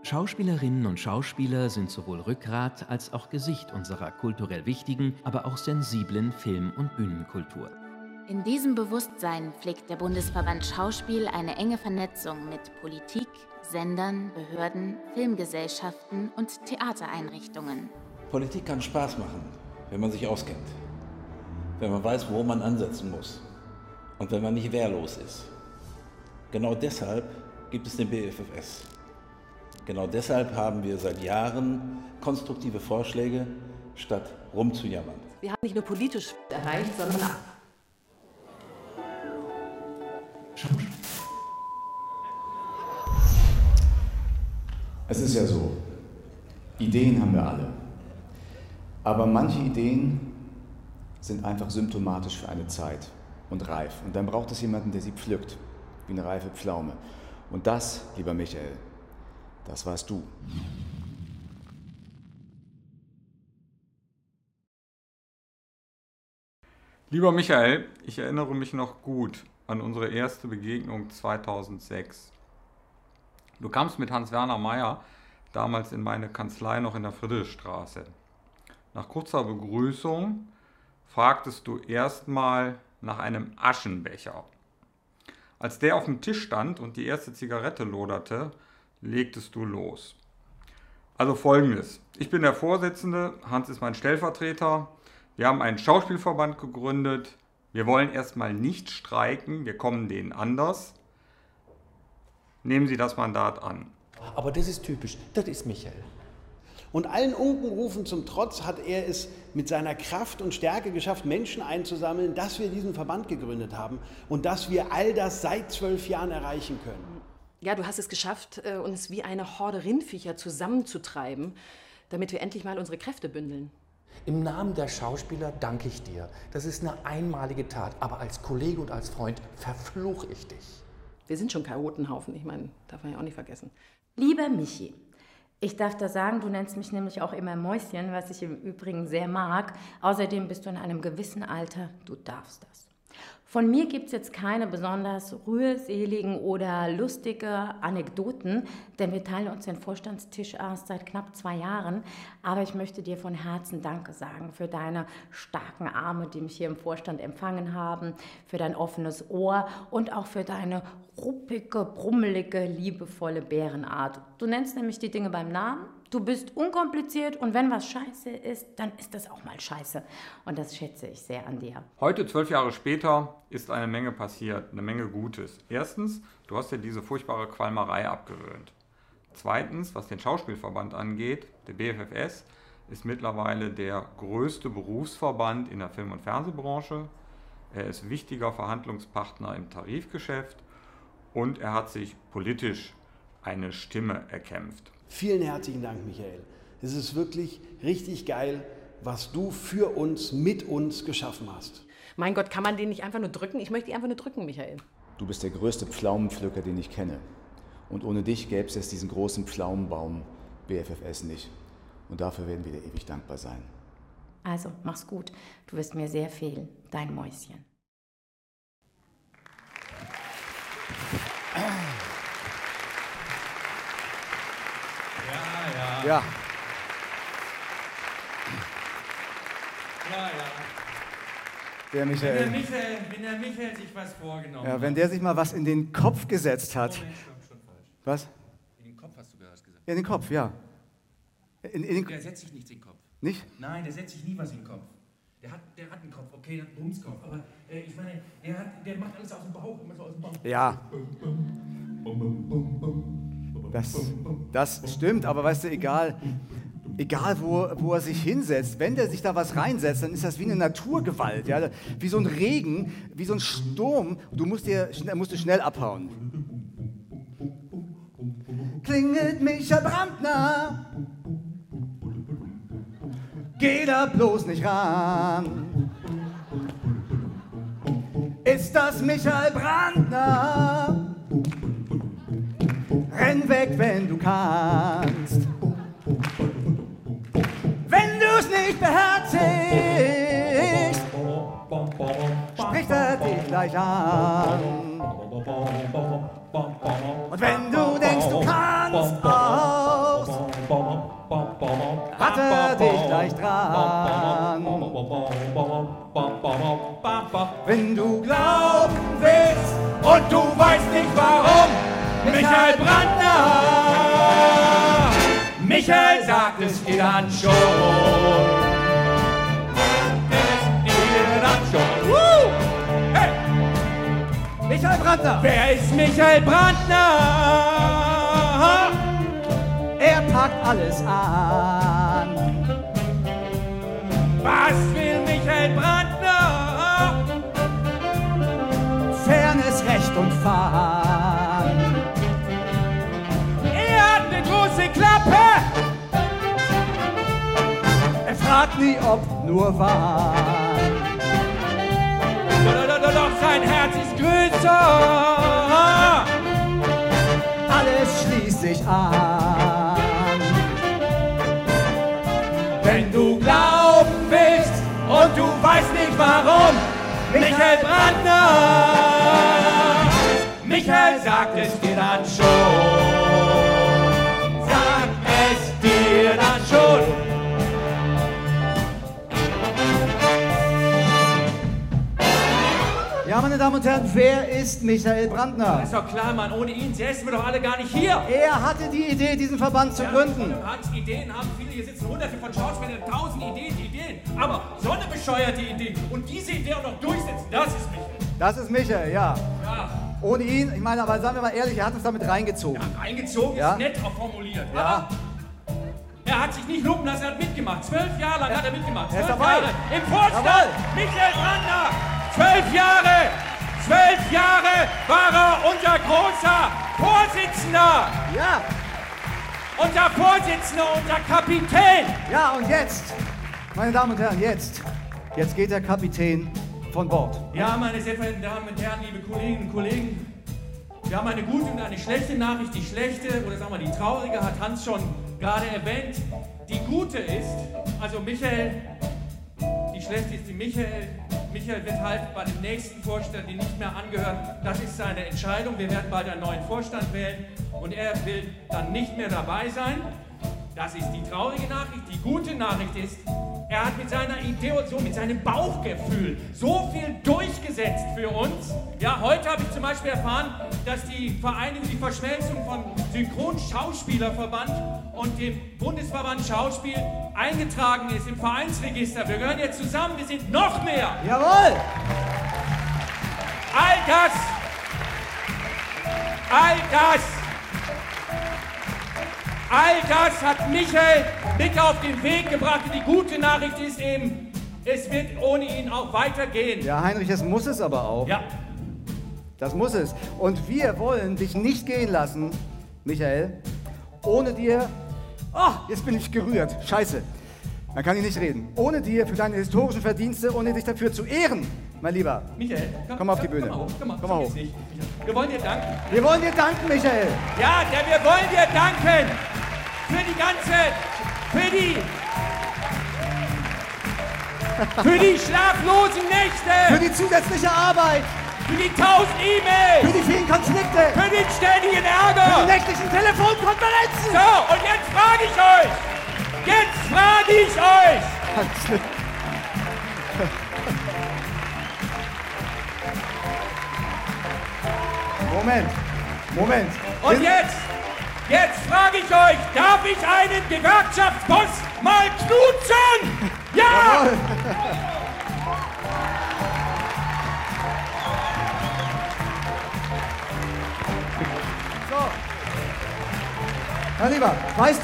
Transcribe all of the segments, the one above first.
Schauspielerinnen und Schauspieler sind sowohl Rückgrat als auch Gesicht unserer kulturell wichtigen, aber auch sensiblen Film- und Bühnenkultur. In diesem Bewusstsein pflegt der Bundesverband Schauspiel eine enge Vernetzung mit Politik, Sendern, Behörden, Filmgesellschaften und Theatereinrichtungen. Politik kann Spaß machen, wenn man sich auskennt, wenn man weiß, wo man ansetzen muss und wenn man nicht wehrlos ist. Genau deshalb gibt es den BFFS. Genau deshalb haben wir seit Jahren konstruktive Vorschläge, statt rumzujammern. Wir haben nicht nur politisch erreicht, sondern auch. Es ist ja so, Ideen haben wir alle. Aber manche Ideen sind einfach symptomatisch für eine Zeit und reif. Und dann braucht es jemanden, der sie pflückt, wie eine reife Pflaume. Und das, lieber Michael, das warst du. Lieber Michael, ich erinnere mich noch gut an unsere erste Begegnung 2006. Du kamst mit Hans-Werner Meyer damals in meine Kanzlei noch in der Friedrichstraße. Nach kurzer Begrüßung fragtest du erstmal nach einem Aschenbecher. Als der auf dem Tisch stand und die erste Zigarette loderte, legtest du los. Also Folgendes: Ich bin der Vorsitzende, Hans ist mein Stellvertreter. Wir haben einen Schauspielverband gegründet. Wir wollen erstmal nicht streiken, wir kommen denen anders. Nehmen Sie das Mandat an. Aber das ist typisch, das ist Michael. Und allen Unkenrufen zum Trotz hat er es mit seiner Kraft und Stärke geschafft, Menschen einzusammeln, dass wir diesen Verband gegründet haben und dass wir all das seit 12 Jahren erreichen können. Ja, du hast es geschafft, uns wie eine Horde Rindviecher zusammenzutreiben, damit wir endlich mal unsere Kräfte bündeln. Im Namen der Schauspieler danke ich dir. Das ist eine einmalige Tat, aber als Kollege und als Freund verfluche ich dich. Wir sind schon Chaotenhaufen, ich meine, darf man ja auch nicht vergessen. Lieber Michi, ich darf da sagen, du nennst mich nämlich auch immer Mäuschen, was ich im Übrigen sehr mag. Außerdem bist du in einem gewissen Alter, du darfst das. Von mir gibt es jetzt keine besonders rührseligen oder lustige Anekdoten, denn wir teilen uns den Vorstandstisch erst seit knapp 2 Jahren. Aber ich möchte dir von Herzen Danke sagen für deine starken Arme, die mich hier im Vorstand empfangen haben, für dein offenes Ohr und auch für deine ruppige, brummelige, liebevolle Bärenart. Du nennst nämlich die Dinge beim Namen. Du bist unkompliziert und wenn was scheiße ist, dann ist das auch mal scheiße. Und das schätze ich sehr an dir. Heute, 12 Jahre später, ist eine Menge passiert, eine Menge Gutes. Erstens, du hast dir diese furchtbare Qualmerei abgewöhnt. Zweitens, was den Schauspielverband angeht, der BFFS ist mittlerweile der größte Berufsverband in der Film- und Fernsehbranche. Er ist wichtiger Verhandlungspartner im Tarifgeschäft und er hat sich politisch eine Stimme erkämpft. Vielen herzlichen Dank, Michael. Es ist wirklich richtig geil, was du für uns, mit uns geschaffen hast. Mein Gott, kann man den nicht einfach nur drücken? Ich möchte ihn einfach nur drücken, Michael. Du bist der größte Pflaumenpflücker, den ich kenne. Und ohne dich gäbe es jetzt diesen großen Pflaumenbaum BFFS nicht. Und dafür werden wir dir ewig dankbar sein. Also, mach's gut. Du wirst mir sehr fehlen. Dein Mäuschen. Ja. Der Michael. Wenn der Michael sich was vorgenommen hat. Wenn der sich mal was in den Kopf gesetzt hat. Moment, schon falsch. Was? In den Kopf hast du gerade gesagt. Ja, in den Kopf, ja. Der setzt sich nichts in den Kopf. Nicht? Nein, der setzt sich nie was in den Kopf. Der hat einen Kopf, okay, der hat einen Bumskopf. Aber ich meine, der macht alles aus dem Bauch, immer so aus dem Bauch. Ja. Das stimmt, aber weißt du, egal wo er sich hinsetzt, wenn der sich da was reinsetzt, dann ist das wie eine Naturgewalt, ja? Wie so ein Regen, wie so ein Sturm. Du musst schnell abhauen. Klingelt Michael Brandner, geh da bloß nicht ran. Ist das Michael Brandner? Renn weg, wenn du kannst. Wenn du's nicht beherzigst, spricht er dich gleich an. Und wenn du denkst, du kannst auch dran. Wenn du glauben willst und du weißt nicht warum, Michael Brandner, Michael sagt es dir dann schon. Hey! Michael Brandner! Wer ist Michael Brandner? Er packt alles an. Was will Michael Brandner? Fairness, Recht und Fahren. Er hat eine große Klappe. Er fragt nie, ob nur wahr. Doch sein Herz ist größer. Alles schließt sich an. Wenn du glauben willst und du weißt nicht warum, Michael Brandner, Michael sagt es dir dann schon. Sagt es dir dann schon. Ja, meine Damen und Herren, wer ist Michael Brandner? Das ist doch klar, Mann. Ohne ihn säßen wir doch alle gar nicht hier. Er hatte die Idee, diesen Verband zu gründen. Ideen haben viele, hier sitzen hunderte von Schauspielern, 1000 Ideen. Aber so eine bescheuerte Idee und diese Idee auch noch durchsetzen, das ist Michael. Das ist Michael, ja. Ja. Ohne ihn, ich meine, aber sagen wir mal ehrlich, er hat uns damit reingezogen. Ja, reingezogen ist nett auch formuliert. Ja. Aber er hat sich nicht lumpen lassen, er hat mitgemacht. 12 Jahre lang hat er mitgemacht. 12 ist dabei. Jahre im Vorstand. Jawohl. Michael Brandner. 12 Jahre! 12 Jahre war er unser großer Vorsitzender! Ja! Unser Vorsitzender, unser Kapitän! Ja, und jetzt, meine Damen und Herren, jetzt geht der Kapitän von Bord. Ja, meine sehr verehrten Damen und Herren, liebe Kolleginnen und Kollegen, wir haben eine gute und eine schlechte Nachricht. Die schlechte, oder sagen wir die traurige, hat Hans schon gerade erwähnt. Die gute ist, also Michael, die schlechte ist die Michael wird halt bei dem nächsten Vorstand, den nicht mehr angehört. Das ist seine Entscheidung. Wir werden bald einen neuen Vorstand wählen und er will dann nicht mehr dabei sein. Das ist die traurige Nachricht. Die gute Nachricht ist, er hat mit seiner Idee und so, mit seinem Bauchgefühl so viel durchgesetzt für uns. Ja, heute habe ich zum Beispiel erfahren, dass die Vereinigung, die Verschmelzung von Synchronschauspielerverband und dem Bundesverband Schauspiel eingetragen ist im Vereinsregister. Wir gehören jetzt zusammen, wir sind noch mehr. Jawohl! All das hat Michael mit auf den Weg gebracht. Und die gute Nachricht ist eben, es wird ohne ihn auch weitergehen. Ja, Heinrich, das muss es aber auch. Ja. Das muss es. Und wir wollen dich nicht gehen lassen, Michael, ohne dir... Oh, jetzt bin ich gerührt. Scheiße. Dann kann ich nicht reden. Ohne dir für deine historischen Verdienste, ohne dich dafür zu ehren, mein Lieber. Michael, komm auf die Bühne. Komm mal hoch. Wir wollen dir danken. Wir wollen dir danken, Michael. Ja, wir wollen dir danken für die schlaflosen Nächte. Für die zusätzliche Arbeit. Für die 1000 E-Mails. Für die vielen Konflikte. Für den ständigen Ärger. Für die nächtlichen Telefonkonferenzen. So, und jetzt frage ich euch. Moment. Und jetzt frage ich euch, darf ich einen Gewerkschaftsboss mal knutschen? Ja! Jawohl. So. Mein Lieber, weißt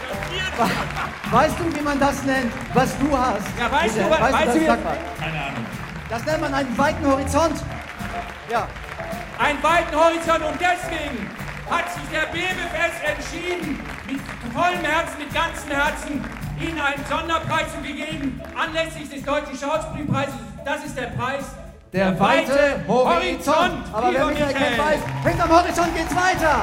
du, wie man das nennt, was du hast? Ja, weißt du, sag mal. Keine Ahnung. Das nennt man einen weiten Horizont. Ja. Einen weiten Horizont und deswegen hat sich der BWFS entschieden, mit vollem Herzen, mit ganzem Herzen, Ihnen einen Sonderpreis zu geben, anlässlich des Deutschen Schauspielpreises. Das ist der Preis. Der weite Horizont. Aber wer Michael kennt, weiß, hinterm Horizont geht's weiter.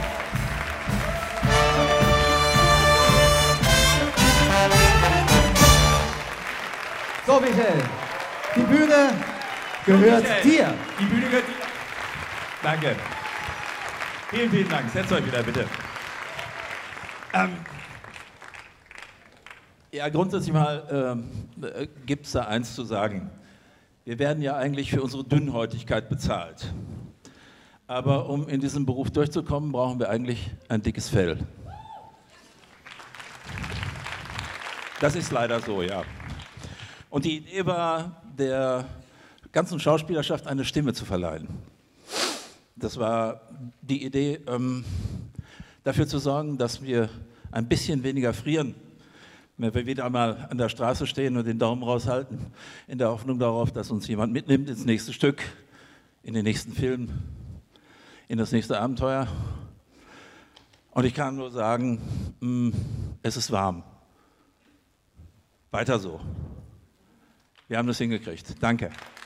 So, Michael, die Bühne gehört dir. Die Bühne gehört dir. Danke. Vielen, vielen Dank. Setzt euch wieder, bitte. Ja, grundsätzlich mal gibt es da eins zu sagen. Wir werden ja eigentlich für unsere Dünnhäutigkeit bezahlt. Aber um in diesem Beruf durchzukommen, brauchen wir eigentlich ein dickes Fell. Das ist leider so, ja. Und die Idee war, der ganzen Schauspielerschaft eine Stimme zu verleihen. Das war die Idee, dafür zu sorgen, dass wir ein bisschen weniger frieren, wenn wir wieder einmal an der Straße stehen und den Daumen raushalten, in der Hoffnung darauf, dass uns jemand mitnimmt ins nächste Stück, in den nächsten Film, in das nächste Abenteuer. Und ich kann nur sagen, es ist warm. Weiter so. Wir haben das hingekriegt. Danke.